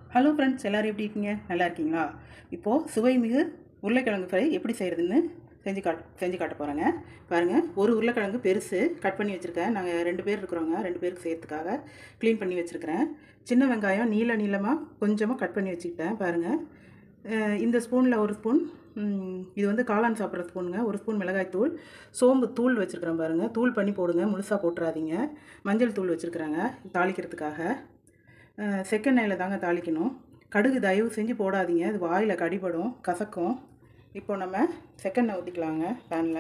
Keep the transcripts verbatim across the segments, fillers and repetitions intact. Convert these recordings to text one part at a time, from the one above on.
Hello friends, எல்லோரும் எப்படி இருக்கீங்க? நல்லா இருக்கீங்களா? இப்போது சுவைமிகு உருளைக்கிழங்கு ஃப்ரை எப்படி செய்கிறதுன்னு செஞ்சு காட் செஞ்சு காட்ட போகிறேங்க. பாருங்கள், ஒரு உருளைக்கிழங்கு பெருசு கட் பண்ணி வச்சுருக்கேன். நாங்கள் ரெண்டு பேர் இருக்கிறோங்க. ரெண்டு பேருக்கு செய்கிறதுக்காக க்ளீன் பண்ணி வச்சுருக்கிறேன். சின்ன வெங்காயம் நீள நீளமாக கொஞ்சமாக கட் பண்ணி வச்சுக்கிட்டேன். பாருங்கள், இந்த ஸ்பூனில் ஒரு ஸ்பூன், இது வந்து காளான் சாப்பிட்ற ஸ்பூனுங்க. ஒரு ஸ்பூன் மிளகாய் தூள், சோம்பு தூள் வச்சுருக்கிறேன். பாருங்கள், தூள் பண்ணி போடுங்க, முழுசாக போட்டுறாதீங்க. மஞ்சள் தூள் வச்சுருக்குறேங்க தாளிக்கிறதுக்காக. செக்கெண்ணெயில் தாங்க தாளிக்கணும். கடுகு தயவு செஞ்சு போடாதீங்க, அது வாயில் கடிபடும், கசக்கும். இப்போ நம்ம செக்கெண்ணெய் ஊற்றிக்கலாங்க. பேனில்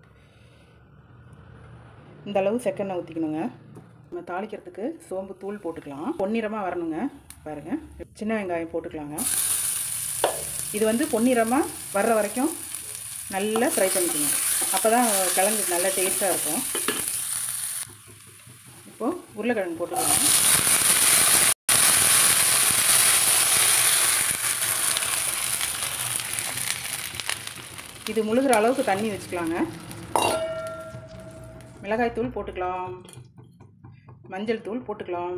இந்த அளவு செக்கெண்ணெய் ஊற்றிக்கணுங்க. நம்ம தாளிக்கிறதுக்கு சோம்பு தூள் போட்டுக்கலாம். பொன்னிறமாக வரணுங்க. பாருங்கள், சின்ன வெங்காயம் போட்டுக்கலாங்க. இது வந்து பொன்னிறமாக வர்ற வரைக்கும் நல்லா ஃப்ரை பண்ணிக்கோங்க. அப்போ தான் கிழங்கு நல்லா டேஸ்ட்டாக இருக்கும். இப்போது உருளைக்கிழங்கு போட்டுக்கலாம். இது முழுகிற அளவுக்கு தண்ணி வச்சுக்கலாங்க. மிளகாய் தூள் போட்டுக்கலாம், மஞ்சள் தூள் போட்டுக்கலாம்.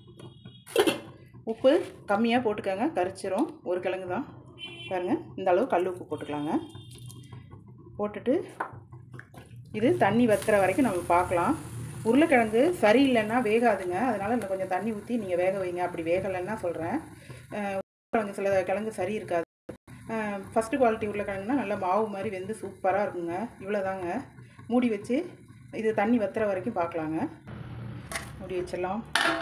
உப்பு கம்மியாக போட்டுக்கோங்க, கரிச்சிரும். ஒரு கிழங்கு தான். பாருங்கள், இந்த அளவு கல் உப்பு போட்டுக்கலாங்க. போட்டுட்டு இது தண்ணி வற்றுற வரைக்கும் நம்ம பார்க்கலாம். உருளைக்கிழங்கு சரியில்லைன்னா வேகாதுங்க. அதனால் இன்னும் கொஞ்சம் தண்ணி ஊற்றி நீங்கள் வேக வைங்க. அப்படி வேகலைன்னா சொல்கிறேன். உருளைக்கிழங்கு சில கிழங்கு சரி இருக்காது. ஃபஸ்ட்டு குவாலிட்டி உருளைக்கிழங்குனா நல்லா மாவு மாதிரி வெந்து சூப்பராக இருக்குங்க. இவ்வளோ தாங்க. மூடி வச்சு இது தண்ணி வற்றுற வரைக்கும் பார்க்கலாங்க. மூடி வச்சிடலாம்.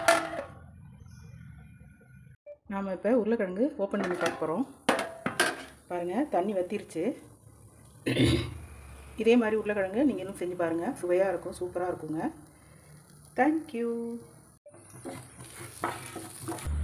நாம் இப்போ உருளைக்கிழங்கு ஓப்பன் பண்ணி பார்க்க போகிறோம். பாருங்கள், தண்ணி வற்றிருச்சு. இதே மாதிரி உருளைக்கிழங்கு நீங்களும் செஞ்சு பாருங்கள். சுவையாக இருக்கும், சூப்பராக இருக்குங்க. தேங்க்யூ.